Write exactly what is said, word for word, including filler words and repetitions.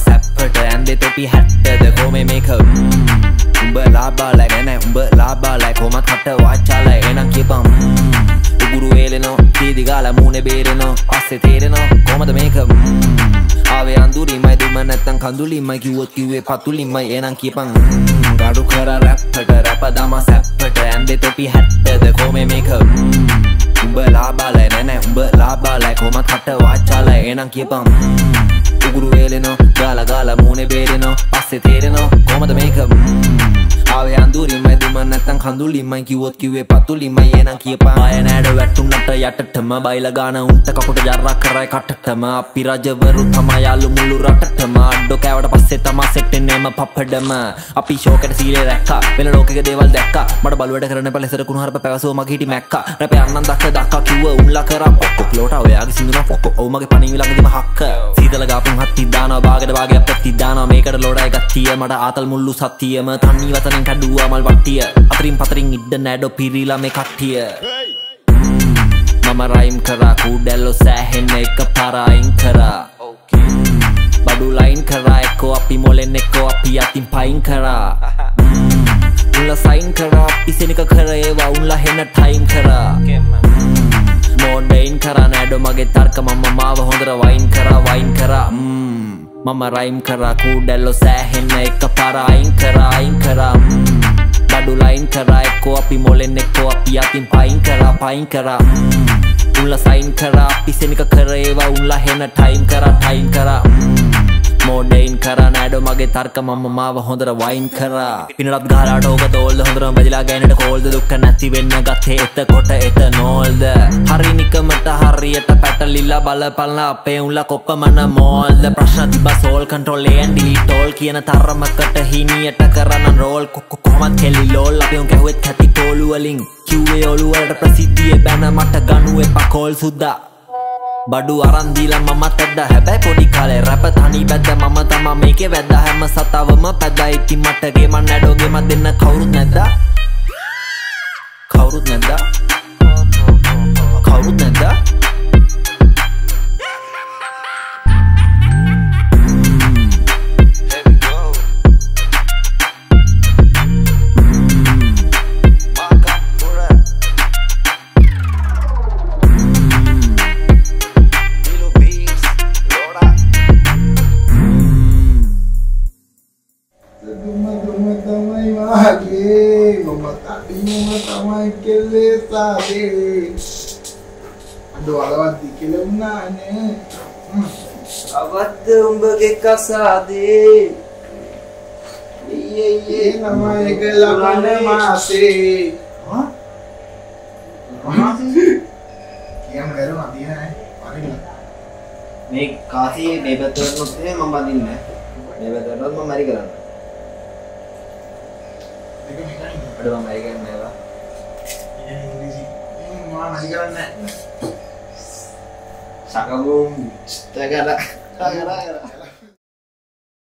සැප්පට ඇන්දේ තොපි හැට්ටද කොමේ මේක උඹ ලාබාලයි නැනෑ උඹ ලාබාලයි කොමත් කට වාචාලයි එනම් කියපම් උගුරු වේලෙනෝ තීදි ගාලා මූණේ බේරෙනෝ පස්සේ තේරෙනෝ කොමද මේක ආවේ අඳුරිමයි දුම නැත්තම් කඳුලිමයි කිව්වොත් කිව්වේ පතුලිමයි එනම් කියපම් ගඩු කර රැප්පට රැප දම සැප්පට ඇන්දේ තොපි හැට්ටද කොමේ මේක උඹ ලාබාලයි නැනෑ උඹ ලාබාලයි කොමත් කට වාචාලයි එනම් කියපම් උගුරු වේලෙනෝ ගාලා ගාලා මූණේ බේරෙනෝ පස්සේ තේරෙනෝ කොමද මේක ආවේ අඳුරිමයි දුම නැත්තම් කඳුලිමයි කිව්වොත් කිව්වේ පතුලිමයි එනම් කියපන් ආය නෑඩ වැටුන්නට යටටම බයිලා ගාන උන්ට කපුට ජරා කරයි කටටම අපි රජවරු තමයි යාළු මුළු රටටම අඩෝ කෑවට පස්සේ තමා සෙට් එන්නේම පප්පඩම අපි ෂෝකෙට සීලේ රැක්කා වෙන ලෝකෙක දේවල් දැක්කා මඩ බලුවට කරන පැලසර කුණු හරප පැවසුව මගේ හිටි මැක්කා රැපේ අන්නන් දක්ක දක්කා කිව්ව උන්ලා කරා පොක්කොක් ලෝට ඔයාගේ සිංදුනා පොක්කොක් ඔව් මගේ පණිවි ළඟදිම හක්ක සීතල ගාපුන් හත්ති දානවා බාගෙට බාගේ අප්පෙත්ති දානවා මේකට ලෝඩයි ගත්තිය මට ආතල් මුල්ලු සත්තියම තන්නි වතනෙන් කැඩුවා මල් වට්ටිය අතරින් පතරින් ඉඩ නෑඩෝ පිරීලා මේ කට්ටිය මම රයිම් කරා කූඩැල්ලෝ සෑහෙන්න එක පාරයින් කරා බඩු ලයින් කරා එක්කෝ අපි මොලෙන් එක්කෝ අපි අතින් පයින් කරා උන්ලා සයින් කරා අපි සෙනික කර ඒවා උන්ලා හෙන්න ටයිම් කරා මෝඩයින් කරා නෑඩෝ මගේ තර්ක මම මාව හොඳට වයින් කරා වයින් කරා මම රයිම් කරා කූඩැල්ලෝ සෑහෙන්න එක පාරයින් කරා අයින් කරා බඩු ලයින් කරා එක්කෝ අපි මොලෙන් එක්කෝ අපි අතින් පයින් කරා පයින් කරා උන්ලා සයින් කරා අපි සෙනික කර ඒවා උන්ලා හෙන්න ටයිම් කරා ටයිම් කරා මෝඩයින් කරා නෑඩෝ මගේ තර්ක මම මාව හොඳට වයින් කරා පිනලත් ගහලාට ඕක තෝල්ද හොඳටම බැදිලා ගෑනට කෝල්ද දුක්ක නැති වෙන්න ගත්තේ එතකොට එත නෝල්ද හරි නිකමට හරියට පැටලිලා බලපල්ලා අපේ උන්ලා කොප්පමන මෝල්ද ප්‍රශ්න තිබ්බා සෝල් control A and delete all කියන තරමකට හිනියට කරන රෝල් කොහොමත් කෙලි ලෝල් අපි උන් කැහුවෙත් කැති තෝලු වලින් කිව්වේ ඔළුවලට ප්‍රසිද්ධියේ බැන මට ගනු එපා කෝල් සුද්දා බඩු අරන් දීලා මමත් ඇද්දා හැබැයි පොඩි කාලේ රැප තනි බැද්ද මම තමා මේකේ වැද්දා හැම සතාවම පැද්දා ඉතින් මට ගේම නෑඩෝ ගේම දෙන්න කවුරුත් නැද්දා කවුරුත් නැද්දා කවුරුත් නැද්දා Aduh, alawat dikit nane. Awat umbage kasade. Iye iye nama ekala mana mase. Hah? Mase? Kiam garo mati na hai. Paring. Me kasi me betul nutte mama din na. Me betul nut mama mari karan. Dekho me kani. Aduh mama mari karan na ba. Ini English. Ini mama mari karan na. Sakabung. Tagara. Tagara.